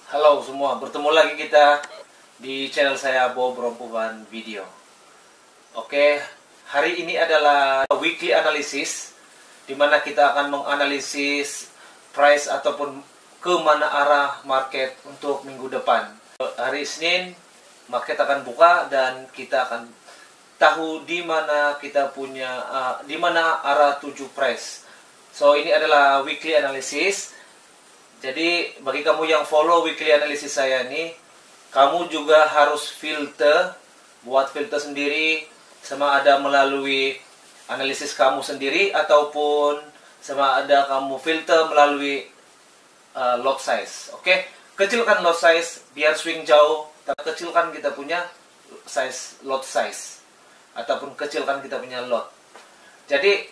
Halo semua, bertemu lagi kita di channel saya Bob Rompuvan Video. Oke, hari ini adalah weekly analysis di mana kita akan menganalisis price ataupun ke mana arah market untuk minggu depan. Hari Senin market akan buka dan kita akan tahu di mana kita punya di mana arah tuju price. So ini adalah weekly analysis. Jadi bagi kamu yang follow weekly analysis saya nih, kamu juga harus buat filter sendiri, sama ada melalui analisis kamu sendiri ataupun sama ada kamu filter melalui lot size. Oke, kecilkan lot size biar swing jauh, kecilkan kita punya lot size ataupun kecilkan kita punya lot. Jadi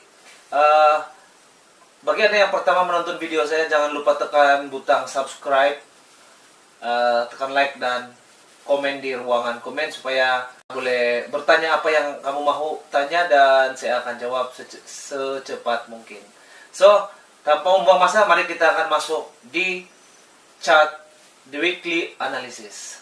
bagi Anda yang pertama menonton video saya, jangan lupa tekan butang subscribe, tekan like dan komen di ruangan komen supaya boleh bertanya apa yang kamu mau tanya dan saya akan jawab secepat mungkin. So, tanpa membuang masa, mari kita akan masuk di chart the weekly analysis.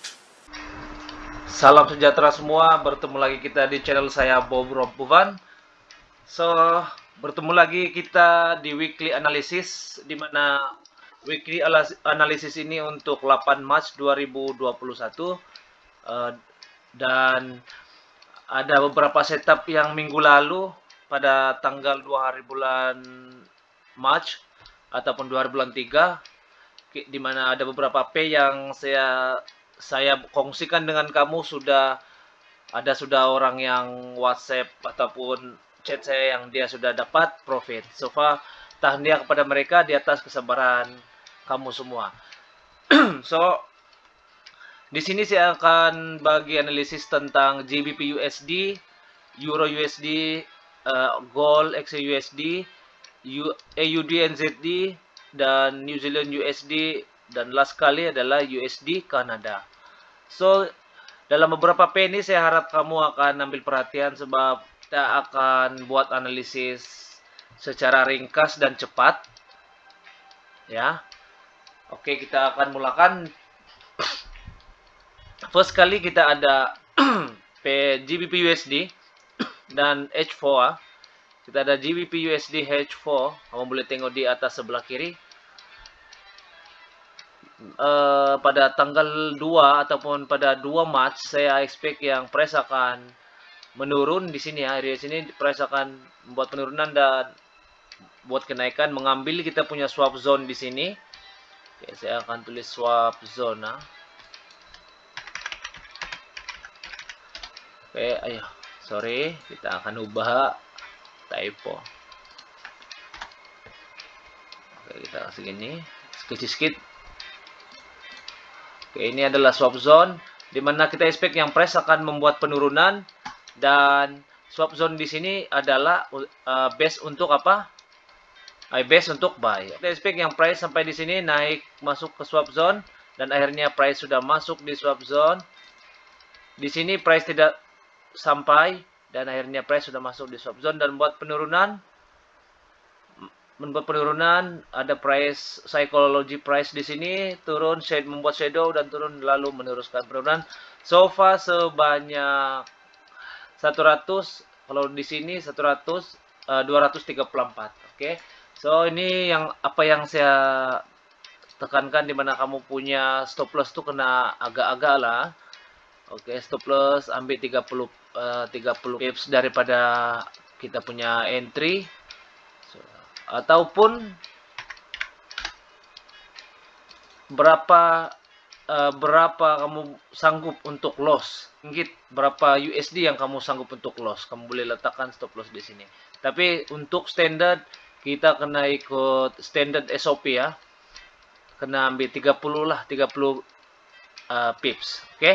Salam sejahtera semua, bertemu lagi kita di channel saya Bob Rompuvan. So, bertemu lagi kita di weekly analysis, di mana weekly analysis ini untuk 8 Maret 2021 dan ada beberapa setup yang minggu lalu pada tanggal 2 hari bulan Maret ataupun 2 hari bulan 3, di mana ada beberapa P yang saya kongsikan dengan kamu. Sudah orang yang WhatsApp ataupun chat saya yang dia sudah dapat profit. So far, tahniah kepada mereka di atas kesabaran kamu semua. So, di sini saya akan bagi analisis tentang GBP USD, Euro USD, Gold XAUSD, AUD NZD, dan New Zealand USD, dan last kali adalah USD Kanada. So, dalam beberapa P ini saya harap kamu akan ambil perhatian sebab kita akan buat analisis secara ringkas dan cepat. Ya. Oke, kita akan mulakan. First kali kita ada P GBP USD dan H4. Kita ada GBP USD H4. Kamu boleh tengok di atas sebelah kiri. Pada tanggal 2 ataupun pada 2 Maret saya expect yang price akan menurun di sini ya. Area sini price akan membuat penurunan dan buat kenaikan, mengambil kita punya swap zone di sini. Oke, saya akan tulis swap zone. Oke, ayo. Sorry, kita akan ubah typo. Oke, kita kasih gini, sedikit. Oke, ini adalah swap zone di mana kita expect yang price akan membuat penurunan, dan swap zone di sini adalah base untuk apa? Base untuk buy. Kita expect yang price sampai di sini naik masuk ke swap zone dan akhirnya price sudah masuk di swap zone. Di sini price tidak sampai dan akhirnya price sudah masuk di swap zone dan membuat penurunan. Ada price psychology price di sini turun, membuat shadow dan turun lalu meneruskan penurunan. So far sebanyak 100, kalau di sini 234. Oke. So ini apa yang saya tekankan, di mana kamu punya stop loss tuh kena agak-agak lah. Oke, stop loss ambil 30 pips daripada kita punya entry. Ataupun berapa kamu sanggup untuk loss, berapa USD yang kamu sanggup untuk loss, kamu boleh letakkan stop loss di sini. Tapi untuk standard kita kena ikut standard SOP ya, kena ambil 30 lah, 30 pips. Oke.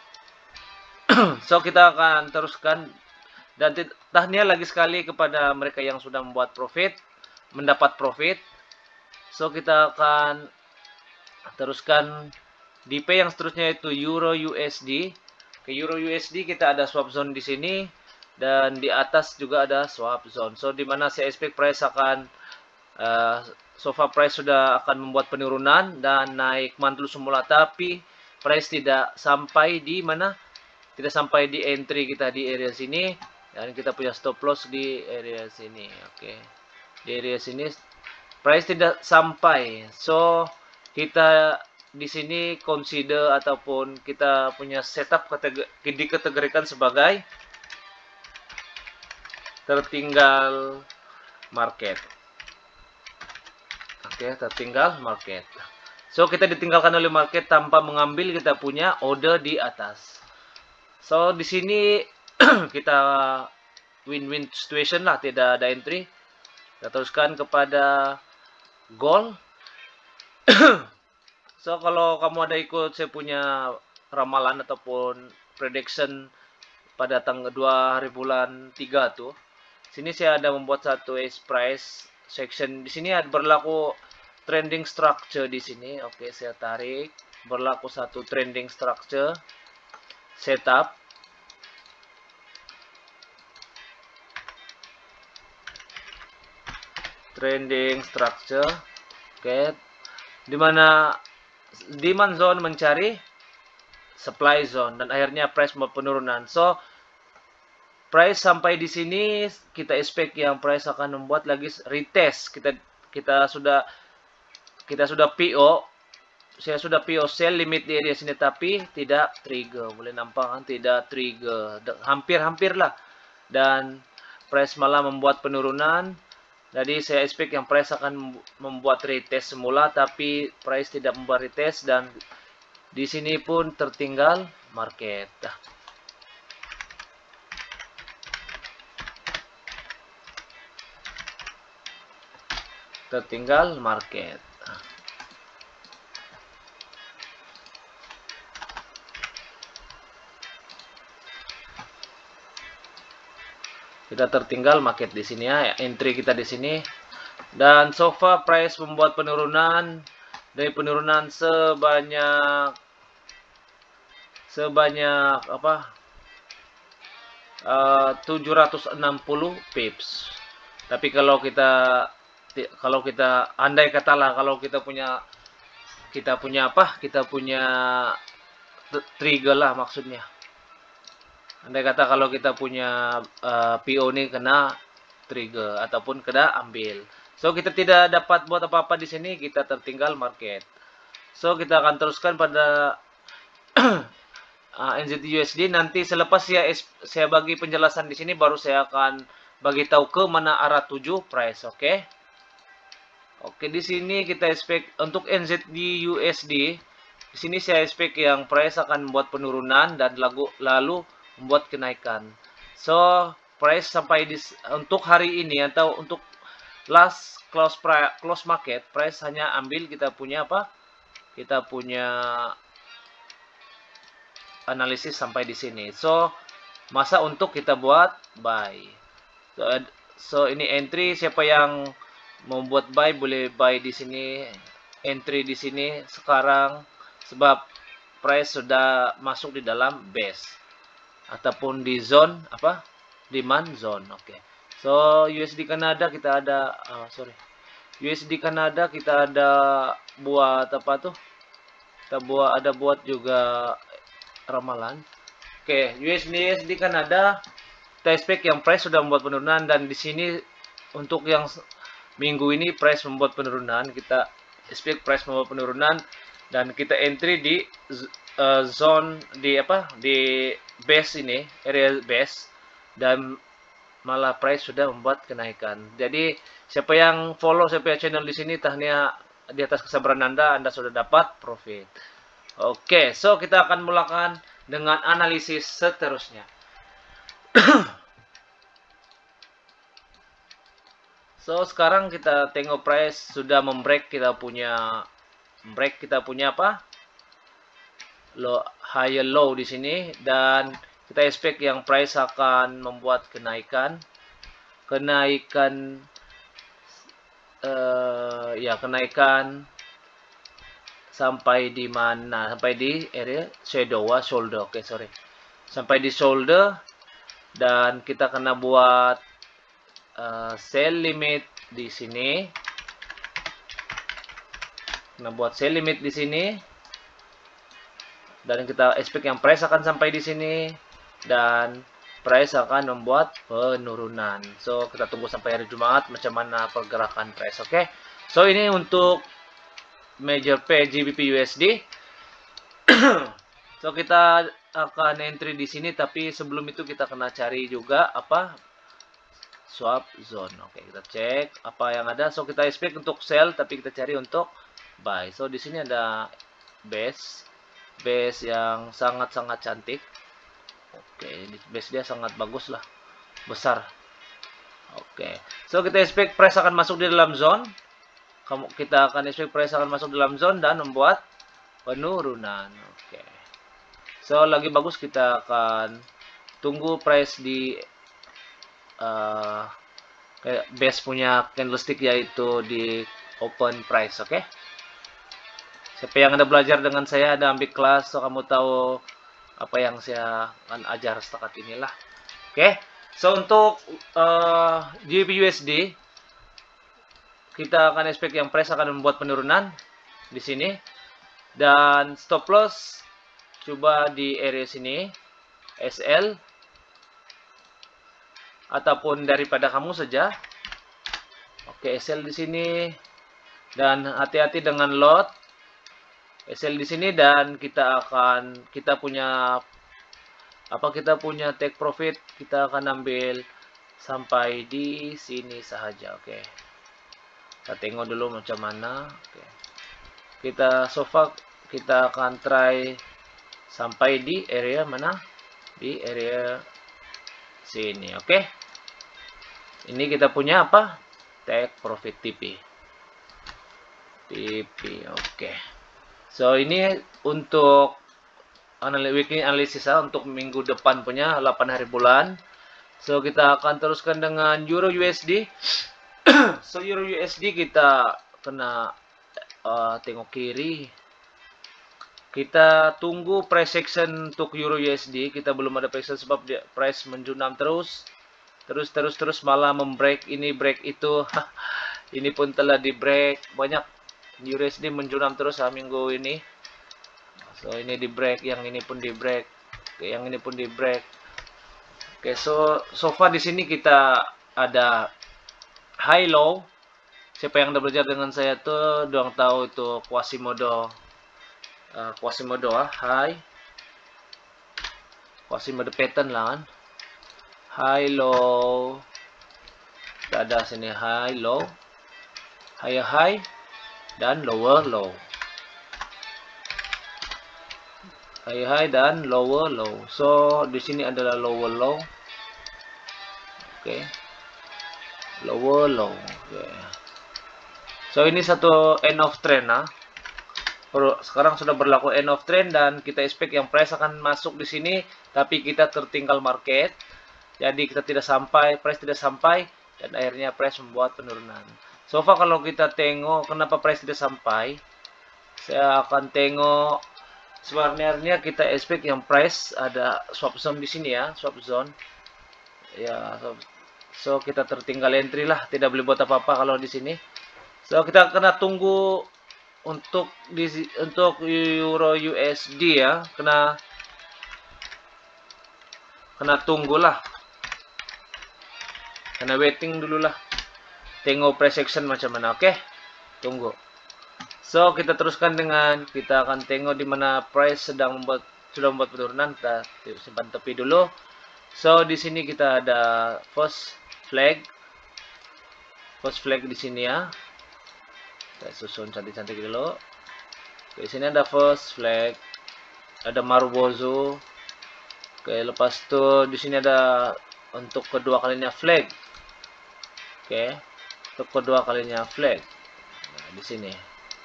So kita akan teruskan dan tahniah lagi sekali kepada mereka yang sudah mendapat profit. So kita akan teruskan di P yang seterusnya, itu Euro USD. Ke Euro USD kita ada swap zone di sini dan di atas juga ada swap zone. So di mana saya expect price akan so far price sudah akan membuat penurunan dan naik mantul semula, tapi price tidak sampai di mana, tidak sampai di entry kita di area sini, dan kita punya stop loss di area sini. Oke, di area sini price tidak sampai, so kita di sini consider ataupun kita punya setup dikategorikan sebagai tertinggal market. Oke, tertinggal market. So kita ditinggalkan oleh market tanpa mengambil kita punya order di atas. So di sini kita win-win situation lah, tidak ada entry. Kita teruskan kepada gold. So kalau kamu ada ikut saya punya ramalan ataupun prediction pada tanggal 2 hari bulan 3 tuh, sini saya ada membuat satu price section. Di sini ada berlaku trending structure di sini. Oke, saya tarik, berlaku satu trending structure setup. Trending structure. Oke, dimana demand zone mencari supply zone dan akhirnya price membuat penurunan. So price sampai di sini kita expect yang price akan membuat lagi retest. Kita sudah PO. Saya sudah PO sell limit di area sini tapi tidak trigger. Boleh nampak kan, tidak trigger. Hampir-hampir lah. Dan price malah membuat penurunan. Jadi saya expect yang price akan membuat retest semula, tapi price tidak membuat retest dan di sini pun tertinggal market. Tertinggal market. Kita tertinggal market di sini ya, entry kita di sini. Dan so far price membuat penurunan, dari penurunan sebanyak apa? 760 pips. Tapi kalau kita andai katalah kalau kita punya apa? Kita punya trigger lah maksudnya. Andai kata kalau kita punya PO ini kena trigger ataupun kena ambil. So kita tidak dapat buat apa-apa di sini, kita tertinggal market. So kita akan teruskan pada NZUSD. Nanti selepas saya bagi penjelasan di sini baru saya akan bagi tahu ke mana arah tuju price, oke? Oke, di sini kita expect untuk NZUSD. Di sini saya expect yang price akan membuat penurunan dan lalu membuat kenaikan. So price sampai untuk hari ini atau untuk last close market, price hanya ambil kita punya apa? Kita punya analisis sampai di sini. So masa untuk kita buat buy. So ini entry, siapa yang membuat buy boleh buy di sini, entry di sini sekarang sebab price sudah masuk di dalam base ataupun di zone apa, demand zone. Oke. So USD Kanada kita ada USD Kanada kita ada buat apa tuh, kita buat juga ramalan. Oke, USD Kanada kita expect yang price sudah membuat penurunan dan di sini untuk yang minggu ini price membuat penurunan, kita expect price membuat penurunan dan kita entry di zone di apa, di base ini, area base, dan malah price sudah membuat kenaikan. Jadi siapa yang follow saya punya channel di sini, tahniah di atas kesabaran Anda sudah dapat profit. Oke, so kita akan mulakan dengan analisis seterusnya. So sekarang kita tengok price sudah membreak kita punya apa? Higher low di sini dan kita expect yang price akan membuat kenaikan sampai di mana? Sampai di area shoulder. Oke, sorry. Sampai di shoulder dan kita kena buat sell limit di sini. Nah, buat sell limit di sini. Dan kita expect yang price akan sampai di sini. Dan price akan membuat penurunan. So, kita tunggu sampai hari Jumat macam mana pergerakan price. Oke. So, ini untuk major pair GBP USD. So, kita akan entry di sini, tapi sebelum itu kita kena cari juga apa swap zone. Oke, kita cek apa yang ada. So, kita expect untuk sell, tapi kita cari untuk buy. So, di sini ada base yang sangat-sangat cantik. Oke, base dia sangat bagus lah, besar. Oke, so kita expect price akan masuk di dalam zone. Kita akan expect price akan masuk dalam zone dan membuat penurunan. Oke, so lagi bagus kita akan tunggu price di base punya candlestick, yaitu di open price. Oke. Siapa yang ada belajar dengan saya, ada ambil kelas, so kamu tahu apa yang saya akan ajar setakat inilah. Oke. So untuk GBP/USD kita akan expect yang price akan membuat penurunan di sini, dan stop loss coba di area sini SL ataupun daripada kamu saja. Oke, SL di sini, dan hati-hati dengan lot SL di sini, dan kita punya take profit, kita akan ambil sampai di sini saja. Oke. Kita tengok dulu macam mana. Oke. So far kita akan try sampai di area mana? Di area sini. Oke. Ini kita punya apa? Take profit TP. Oke. So ini untuk weekly analysis untuk minggu depan punya 8 hari bulan. So kita akan teruskan dengan Euro USD. So Euro USD kita kena tengok kiri. Kita tunggu price action untuk Euro USD. Kita belum ada price action sebab dia price menjunam terus malah membreak ini, break itu. Ini pun telah di break. Banyak USD menjunam terus minggu ini. So ini di break, yang ini pun di break, yang ini pun di break. Oke, so far di sini kita ada high low. Siapa yang udah belajar dengan saya tuh doang tahu itu Quasimodo high Quasimodo pattern lah kan. High low. Kita ada sini high low, high dan lower low. High dan lower low. So di sini adalah lower low. Oke. Lower low. Oke. So ini satu end of trend sekarang sudah berlaku end of trend, dan kita expect yang price akan masuk di sini, tapi kita tertinggal market. Jadi kita price tidak sampai, dan akhirnya price membuat penurunan. So far kalau kita tengok kenapa price tidak sampai, saya akan tengok sebenarnya kita expect yang price ada swap zone di sini ya, swap zone. Ya, so kita tertinggal entry lah, tidak boleh buat apa-apa kalau di sini. So kita kena tunggu untuk Euro USD ya, kena tunggulah. Kena waiting dulu lah. Tengok price action macam mana, oke? Tunggu. So kita teruskan dengan kita akan tengok di mana price sudah membuat penurunan. Kita simpan tepi dulu. So di sini kita ada first flag di sini ya. Kita susun cantik-cantik dulu. Di sini ada first flag, ada Marubozu. Oke, lepas itu di sini ada untuk kedua kalinya flag. Oke, untuk kedua kalinya flag. Nah, di sini.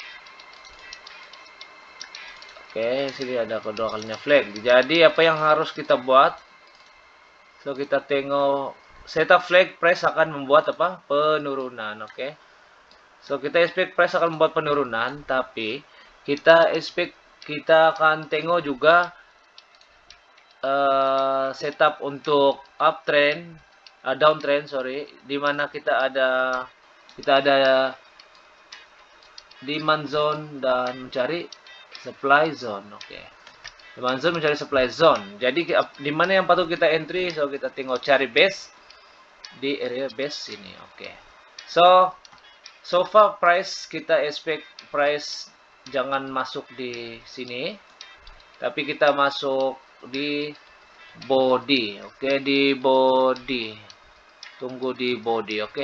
Oke, sini ada kedua kalinya flag. Jadi apa yang harus kita buat? So kita tengok setup flag, price akan membuat apa? Penurunan, oke. So kita expect price akan membuat penurunan, tapi kita akan tengok juga setup untuk uptrend, downtrend, sorry, di mana kita ada demand zone dan mencari supply zone. Oke. Demand zone mencari supply zone. Jadi di mana yang patut kita entry? So kita tinggal cari base di area base sini. Oke. So far price kita expect price jangan masuk di sini, tapi kita masuk di body. Oke, di body. Tunggu di body, oke.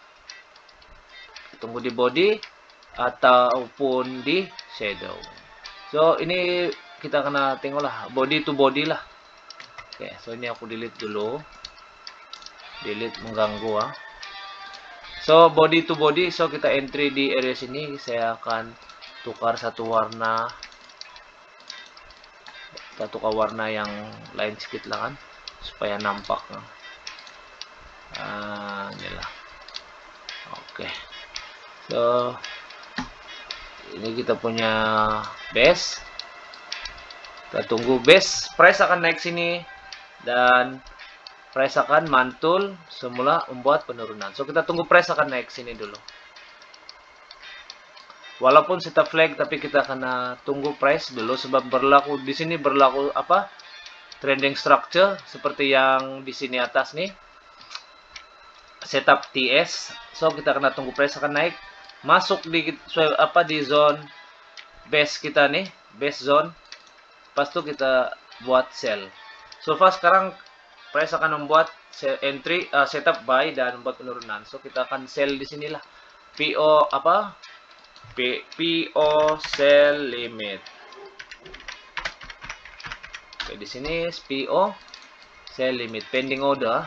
Tunggu di body ataupun di shadow. So ini kita kena tengok lah, body to body lah. Oke, so ini aku delete dulu. Delete mengganggu ah. So body to body, so kita entry di area sini. Saya akan tukar satu warna. Kita tukar warna yang lain sedikit lah kan, supaya nampak. Inilah. Oke. So ini kita punya base. Kita tunggu base price akan naik sini dan price akan mantul semula membuat penurunan. So kita tunggu price akan naik sini dulu. Walaupun setup flag, tapi kita kena tunggu price dulu sebab berlaku di sini berlaku apa? Trending structure seperti yang di sini atas nih. Setup TS. So kita kena tunggu price akan naik, masuk di apa di zone base kita nih, base zone. Pas itu kita buat sell. So far sekarang price akan membuat entry setup buy dan membuat penurunan. So kita akan sell di sinilah. PO apa? PO sell limit. Oke, di sini PO sell limit pending order.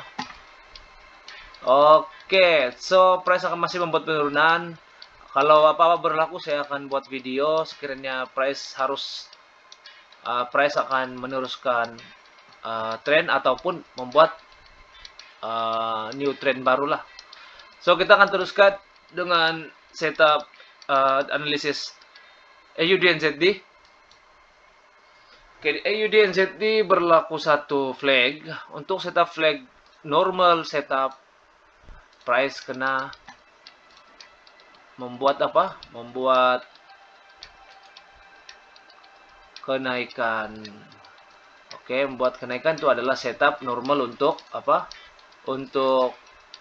Oke, so price akan masih membuat penurunan. Kalau apa-apa berlaku saya akan buat video sekiranya price harus price akan meneruskan trend ataupun membuat new trend barulah. So kita akan teruskan dengan setup analisis AUDNZD. Oke, AUDNZD berlaku satu flag. Untuk setup flag normal setup, price kena membuat apa? Membuat kenaikan. Oke, membuat kenaikan itu adalah setup normal untuk apa? Untuk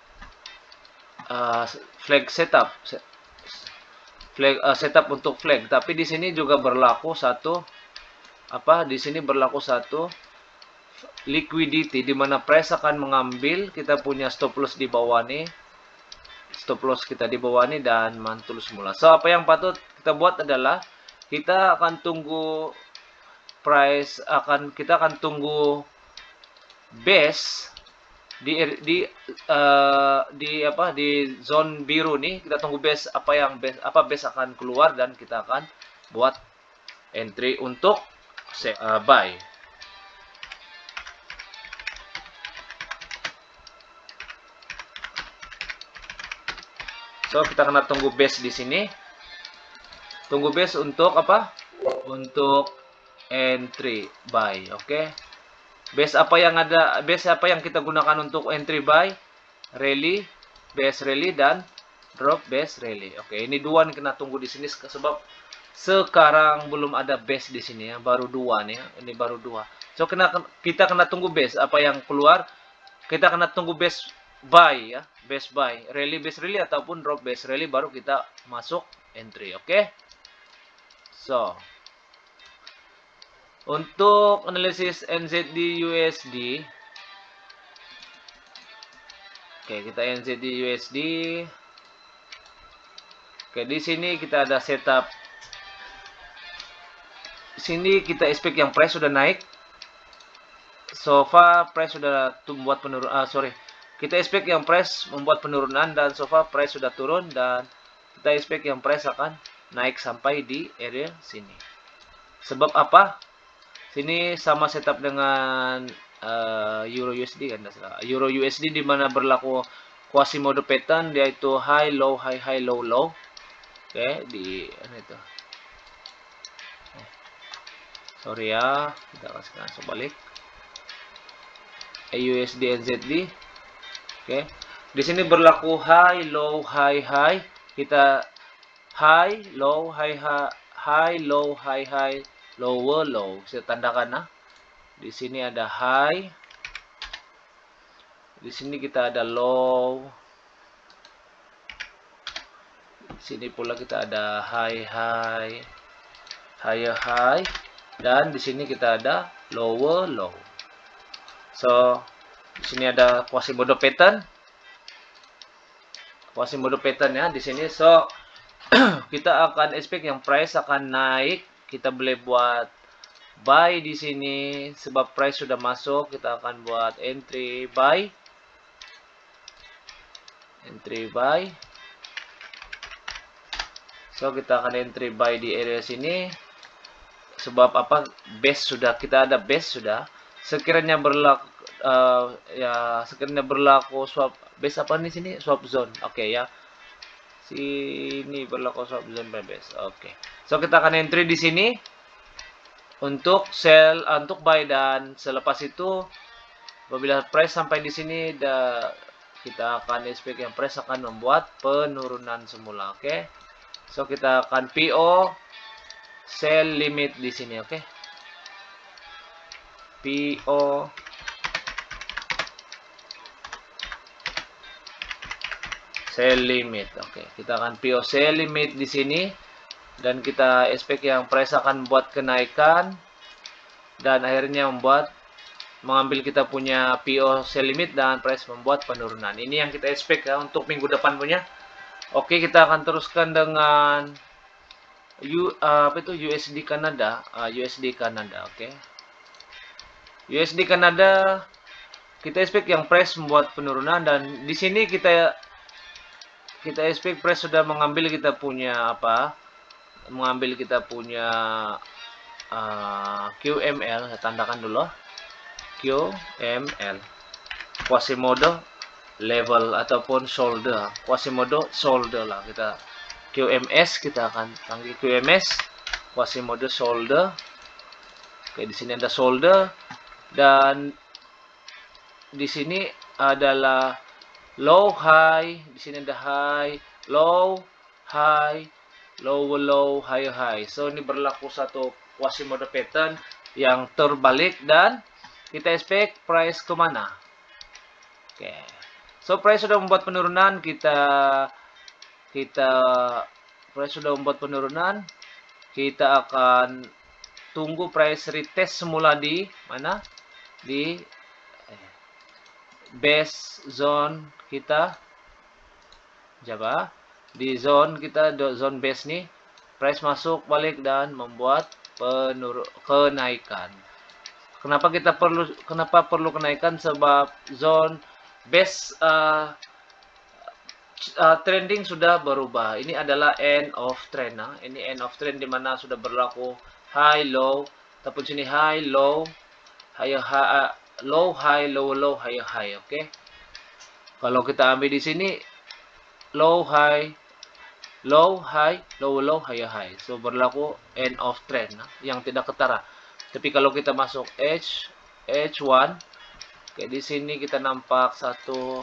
flag setup. Setup untuk flag, tapi di sini juga berlaku satu apa? Di sini berlaku satu liquidity di mana price akan mengambil, kita punya stop loss di bawah nih. Stop loss kita di bawah nih dan mantul semula. So apa yang patut kita buat adalah kita akan tunggu price kita akan tunggu base di zone biru nih. Kita tunggu base base akan keluar dan kita akan buat entry untuk buy. So kita kena tunggu base di sini. Tunggu base untuk apa? Untuk entry buy. Oke. Base apa yang ada? Base apa yang kita gunakan untuk entry buy? Rally, base rally dan drop base rally. Oke, ini dua nih kena tunggu di sini sebab sekarang belum ada base di sini ya, baru dua nih ya. Ini baru dua. So kita kena tunggu base apa yang keluar. Kita kena tunggu base buy ya, base buy, rally base rally ataupun drop base rally baru kita masuk entry. Oke. So untuk analisis NZD USD, oke kita NZD USD. Oke, di sini kita ada setup. Di sini kita expect yang price sudah naik. So far price sudah membuat penurunan. Kita expect yang price membuat penurunan dan so far price sudah turun dan kita expect yang price akan naik sampai di area sini. Sebab apa? Sini sama setup dengan Euro USD kan, Euro USD di mana berlaku Quasimodo pattern, yaitu high low high high low low. Oke, di itu. Sorry ya, kita kasih langsung balik. AUSD NZD. Oke. Di sini berlaku high low high high. Kita high, low, high, high, low, high, high, lower, low. Saya tandakan nah. Di sini ada high. Di sini kita ada low. Di sini pula kita ada high, high, higher, high. Dan di sini kita ada lower, low. So, di sini ada Quasimodo pattern. Quasimodo pattern ya di sini. So, kita akan expect yang price akan naik. Kita boleh buat buy di sini sebab price sudah masuk. Kita akan buat entry buy. Entry buy. So, kita akan entry buy di area sini. Sebab apa? Base sudah, kita ada base sudah. Sekiranya berlaku sekiranya berlaku swap base apa nih sini? Swap zone. Oke ya. Sini berlaku swap zone by base. Oke. So, kita akan entry di sini untuk sell, untuk buy, dan selepas itu apabila price sampai di sini kita akan expect yang price akan membuat penurunan semula. Oke. So, kita akan PO sell limit di sini, oke. PO sell limit, oke. Kita akan PO sell limit di sini dan kita expect yang price akan membuat kenaikan dan akhirnya mengambil kita punya PO sell limit dan price membuat penurunan. Ini yang kita expect ya untuk minggu depan punya. Oke, kita akan teruskan dengan USD Kanada, USD Kanada, oke. USD Kanada kita expect yang price membuat penurunan dan di sini kita expect price sudah mengambil kita punya mengambil kita punya QML. Saya tandakan dulu QML, Quasimodo level ataupun shoulder, Quasimodo shoulder lah, kita QMS, kita akan panggil QMS Quasimodo shoulder. Oke, di sini ada shoulder dan di sini adalah low high, di sini ada high, low, high, lower low, higher high. So, ini berlaku satu Quasimodo pattern yang terbalik dan kita expect price kemana? Oke. So, price sudah membuat penurunan, price sudah membuat penurunan, kita akan tunggu price retest semula di mana? Di base zone kita. Coba di zone kita, zone base nih, price masuk balik dan membuat kenaikan. Kenapa perlu kenaikan? Sebab zone base trending sudah berubah. Ini adalah end of trend. Ini end of trend di mana sudah berlaku high, low, ataupun sini high, low, high, low, high, low, low, high, high. Oke. Kalau kita ambil di sini low, high, low, high, low, low, high, high. So, berlaku end of trend yang tidak ketara. Tapi kalau kita masuk H1, oke, di sini kita nampak satu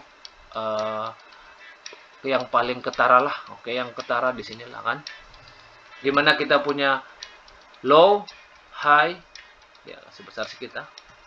yang paling ketara lah. Oke, yang ketara di sini lah kan. Dimana kita punya low, high, ya sebesar kita.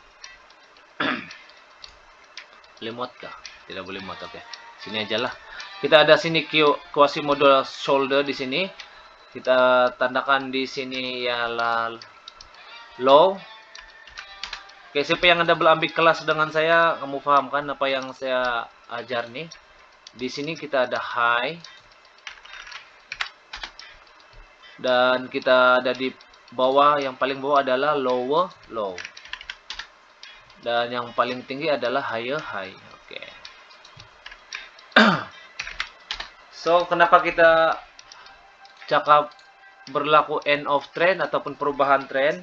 Boleh muat kah? Tidak boleh muat. Oke, sini aja lah. Kita ada sini Quasimodo shoulder di sini. Kita tandakan di sini ialah low. Oke, siapa yang ada ambil kelas dengan saya, kamu paham kan apa yang saya ajar nih? Di sini kita ada high dan kita ada di bawah, yang paling bawah adalah lower low dan yang paling tinggi adalah higher high. Oke. So, kenapa kita cakap berlaku end of trend ataupun perubahan trend?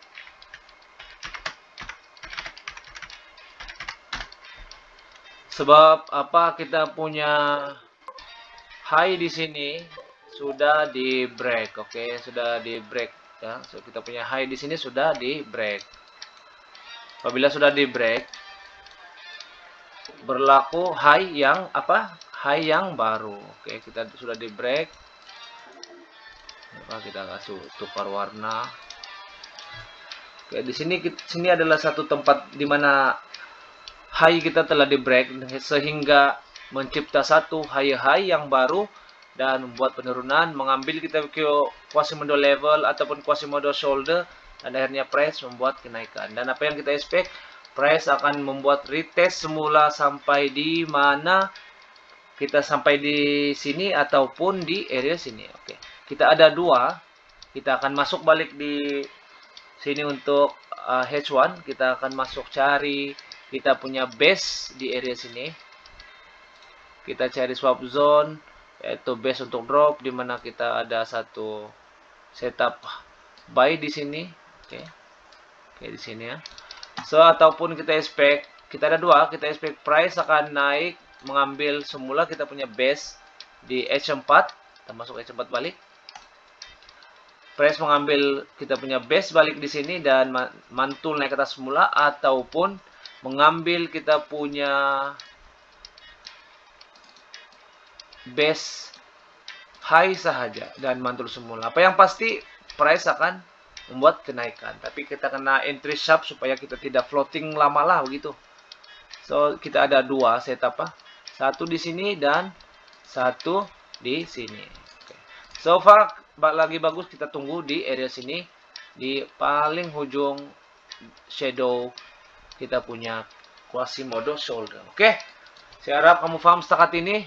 Sebab apa? Kita punya high di sini sudah di break, oke, sudah di break ya. So, kita punya high di sini sudah di break. Apabila sudah di break, berlaku high yang High yang baru. Oke, kita sudah di break. Kita kasih tukar warna. Oke, di sini adalah satu tempat di mana high kita telah di break sehingga mencipta satu high yang baru dan membuat penurunan, mengambil kita ke Quasimodo level ataupun Quasimodo shoulder dan akhirnya price membuat kenaikan. Dan apa yang kita expect, price akan membuat retest semula sampai di mana kita sampai di sini ataupun di area sini. Oke, kita ada dua. Kita akan masuk balik di sini untuk H1. Kita akan masuk cari kita punya base di area sini. Kita cari swap zone, yaitu base untuk drop, dimana kita ada satu setup buy di sini. Oke, di sini ya. So ataupun kita expect, kita ada dua. Kita expect price akan naik, mengambil semula kita punya base di H4, kita masuk H4 balik. Price mengambil kita punya base balik di sini dan mantul naik ke atas semula, ataupun mengambil kita punya base high sahaja dan mantul semula. Apa yang pasti price akan membuat kenaikan, tapi kita kena entry sharp supaya kita tidak floating lama begitu. So kita ada dua setup, satu di sini dan satu di sini. So far lagi bagus, kita tunggu di area sini, di paling ujung shadow kita punya Quasimodo shoulder. Oke, saya harap kamu paham setakat ini.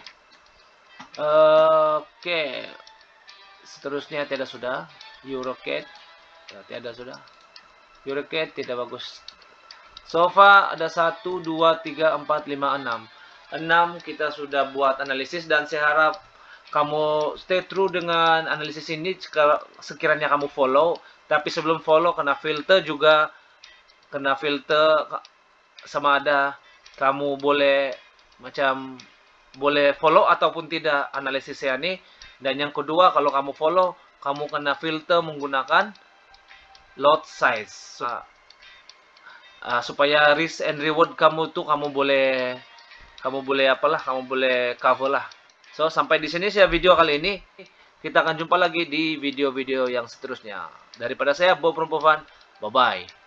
Oke, seterusnya tidak sudah Eurocat, tidak sudah Eurocat, tidak bagus. So far ada 1, 2, 3, 4, 5, 6 kita sudah buat analisis, dan saya harap kamu stay true dengan analisis ini sekiranya kamu follow. Tapi sebelum follow, kena filter juga, kena filter sama ada kamu boleh boleh follow ataupun tidak analisis saya ini. Dan yang kedua, kalau kamu follow, kamu kena filter menggunakan lot size supaya risk and reward kamu tuh kamu boleh cover lah. So sampai di sini saya video kali ini. Kita akan jumpa lagi di video-video yang seterusnya. Daripada saya Bob Rompovan, bye bye.